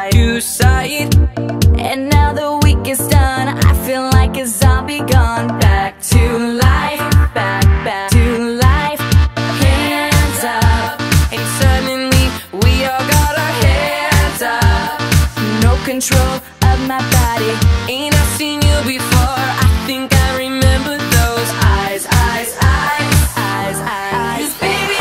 side to side. And now the week is done, I feel like a zombie gone back to life, back to life. Hands up, and suddenly we all got our hands up. No control of my body, ain't I seen you before? I think I remember those eyes, eyes, eyes, eyes, eyes. Baby,